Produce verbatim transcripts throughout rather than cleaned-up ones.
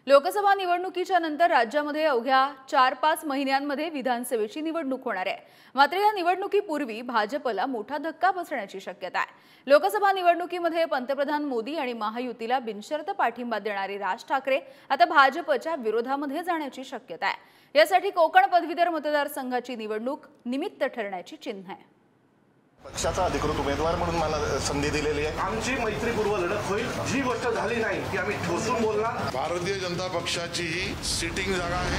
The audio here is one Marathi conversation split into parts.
लोकसभा निवडणुकीच्या नंतर राज्यामध्ये अवघ्या चार पाच महिन्यांमध्ये विधानसभेची निवडणूक होणार आहे। मात्र या निवडणुकीपूर्वी भाजपला मोठा धक्का बसण्याची शक्यता आहे। लोकसभा निवडणुकीमध्ये पंतप्रधान मोदी आणि महायुतीला बिनशर्त पाठिंबा देणारे राज ठाकरे आता भाजपच्या विरोधामध्ये जाण्याची शक्यता आहे। यासाठी कोकण पदवीधर मतदारसंघाची निवडणूक निमित्त ठरण्याची चिन्ह आहे। पक्षाचा अधिकृत उमेदवार म्हणून मला संधी दिलेली आहे। आमची मैत्रीपूर्व लढत होईल। जी गोष्ट झाली नाही ती आम्ही ठोसून बोलणार। भारतीय जनता पक्षाची ही सिटिंग जागा आहे।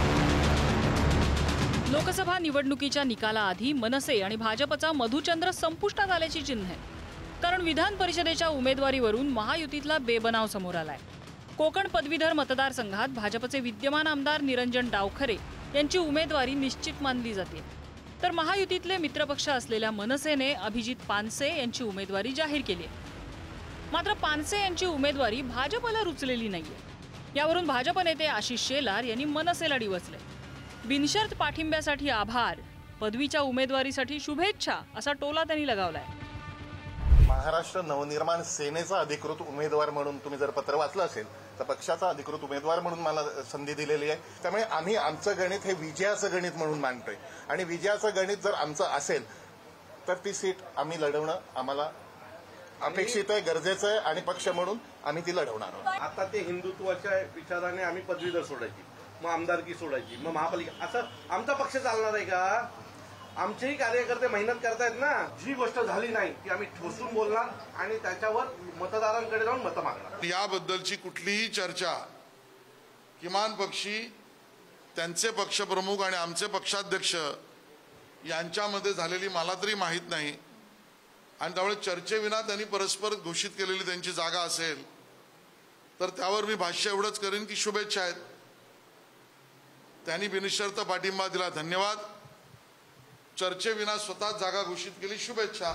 लोकसभा निवडणुकीच्या निकालाआधी मनसे आणि भाजपचा मधुचंद्र संपुष्टात आल्याची चिन्ह आहे। कारण विधान परिषदेच्या उमेदवारीवरून महायुतीतला बेबनाव समोर आलाय। कोकण पदवीधर मतदारसंघात भाजपचे विद्यमान आमदार निरंजन डावखरे यांची उमेदवारी निश्चित मानली जाते, तर महायुतीतले मित्रपक्ष असलेल्या मनसेने अभिजित पानसे यांची उमेदवारी जाहीर केली आहे। मात्र पानसे यांची उमेदवारी भाजपला रुचलेली नाहीये। यावरून भाजप नेते आशिष शेलार यांनी मनसेला डिवचले। बिनशर्त पाठिंब्यासाठी आभार, पदवीच्या उमेदवारीसाठी शुभेच्छा असा टोला त्यांनी लगावलाय। महाराष्ट्र नवनिर्माण सेनेचा अधिकृत उमेदवार म्हणून तुम्ही जर पत्र वाचलं असेल तर पक्षाचा अधिकृत उमेदवार म्हणून मला संधी दिलेली आहे। त्यामुळे आम्ही आमचं गणित हे विजयाचं गणित म्हणून मानतोय आणि विजयाचं गणित जर आमचं असेल तर ती सीट आम्ही लढवणं आम्हाला अपेक्षित आहे, गरजेचं आहे आणि पक्ष म्हणून आम्ही ती लढवणार आहोत। आता ते हिंदुत्वाच्या विचाराने आम्ही पदवीधर सोडायची, मग आमदारकी सोडायची, मग महापालिका, असं आमचा पक्ष चालणार आहे का? आमचेही कार्यकर्ते मेहनत करतायत ना। जी गोष्ट झाली नाही ती आम्ही ठोसून बोलणार आणि त्याच्यावर मतदारांकडे जाऊन मतं मागणार। याबद्दलची कुठलीही चर्चा किमान पक्षी त्यांचे पक्षप्रमुख आणि आमचे पक्षाध्यक्ष यांच्यामध्ये झालेली मला तरी माहीत नाही आणि त्यामुळे चर्चेविना त्यांनी परस्पर घोषित केलेली त्यांची जागा असेल तर त्यावर मी भाष्य एवढंच करेन की शुभेच्छा आहेत। त्यांनी बिनशर्त पाठिंबा दिला, धन्यवाद। चर्चेविना स्वतः जागा घोषित केली, शुभेच्छा।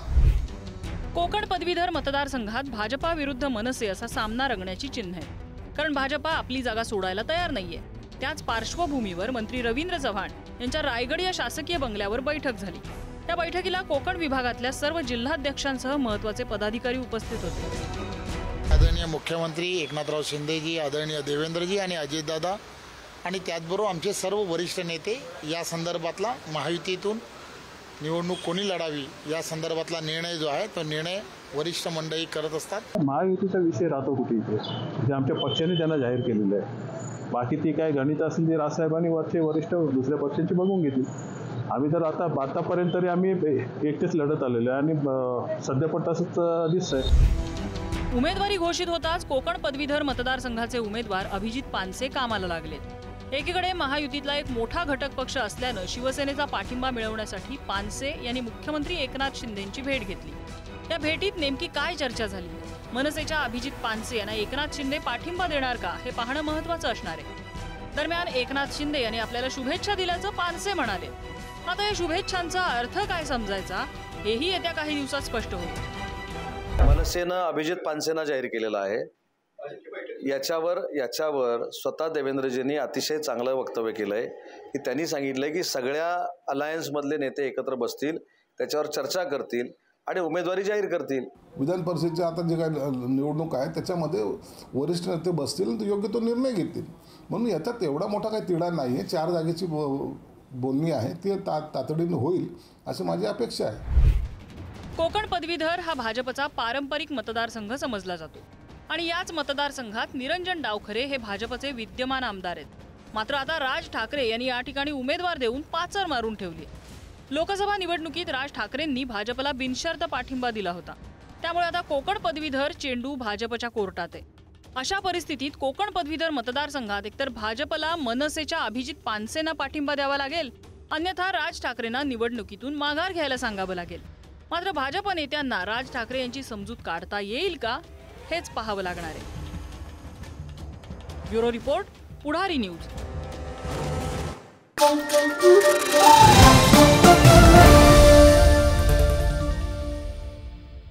कोकण पदवीधर मतदारसंघात भाजपा विरुद्ध मनसे असा सामना रंगण्याची चिन्ह आहे। कारण भाजपा आपली जागा सोडायला तयार नाहीये। त्याच पार्श्वभूमीवर मंत्री रवींद्र चव्हाण यांच्या रायगड या शासकीय बंगल्यावर बैठक झाली। त्या बैठकीला कोकण विभागातल्या सर्व जिल्हाध्यक्षांसह महत्त्वाचे पदाधिकारी उपस्थित होते। आदरणीय मुख्यमंत्री एकनाथराव शिंदेजी, आदरणीय देवेंद्रजी आणि अजितदादा आणि त्याचबरोबर आमचे सर्व वरिष्ठ नेते या संदर्भातला महायुतीतून निवडणूक कोणी लढावी या संदर्भातला निर्णय जो आहे तो निर्णय वरिष्ठ मंडळी करत असतात। महायुतीचा विषय राहतो कुठे इथे जे आमच्या पक्षाने त्यांना जाहीर केलेलं आहे। बाकी ती काय गणित असेल ते राजसाहेबांनी वरचे वरिष्ठ दुसऱ्या पक्षांची बघून घेतील। आम्ही तर आता आतापर्यंत तरी आम्ही एकटेच लढत आलेलो आहे आणि सध्या पण तसंच दिसतंय। उमेदवारी घोषित होताच कोकण पदवीधर मतदारसंघाचे उमेदवार अभिजित पानसे कामाला लागले। एकीकडे महायुतीतला एक मोठा घटक पक्ष असल्यानं शिवसेनेचा पाठिंबा मिळवण्यासाठी पानसे यांनी मुख्यमंत्री एकनाथ शिंदेंची भेट घेतली। त्या भेटीत नेमकी काय चर्चा झाली? मनसेच्या अभिजित पानसे यांना एकनाथ शिंदे पाठिंबा देणार का हे पाहणं महत्त्वाचं असणार आहे। दरम्यान एकनाथ शिंदे यांनी आपल्याला शुभेच्छा दिल्याचं पानसे म्हणाले। आता या शुभेच्छांचा अर्थ काय समजायचा हेही येत्या काही दिवसात स्पष्ट होईल। मनसेनं अभिजित पानसेंना जाहीर केलेलं आहे। याच्यावर याच्यावर स्वतः देवेंद्रजींनी अतिशय चांगलं वक्तव्य केलंय की त्यांनी सांगितलंय की सगळ्या अलायन्स मधले नेते एकत्र बसतील, त्याच्यावर चर्चा करतील आणि उमेदवारी जाहीर करतील। विधान परिषदेच्या आता जे काही निवडणूक आहे त्याच्यामध्ये वरिष्ठ नेते बसतील तर योग्य तो निर्णय घेतील। म्हणून याच्यात एवढा मोठा काही तिढा नाही आहे। चार जागेची बोलणी आहे ती ता तातडीने होईल अशी माझी अपेक्षा आहे। कोकण पदवीधर हा भाजपचा पारंपरिक मतदारसंघ समजला जातो आणि याच मतदारसंघात निरंजन डावखरे हे भाजपचे विद्यमान आमदार आहेत। मात्र आता राज ठाकरे यांनी या ठिकाणी उमेदवार देऊन पाचर मारून ठेवली। लोकसभा निवडणुकीत राज ठाकरेंनी भाजपला बिनशर्त पाठिंबा दिला होता। त्यामुळे आता कोकण पदवीधर चेंडू भाजपच्या कोर्टात आहे। अशा परिस्थितीत कोकण पदवीधर मतदारसंघात एकतर भाजपला मनसेच्या अभिजित पानसेंना पाठिंबा द्यावा लागेल, अन्यथा राज ठाकरेंना निवडणुकीतून माघार घ्यायला सांगावं लागेल। मात्र भाजप नेत्यांना राज ठाकरे यांची समजूत काढता येईल का हेच पाहावं लागणार आहे। Bureau report, Pudhari news.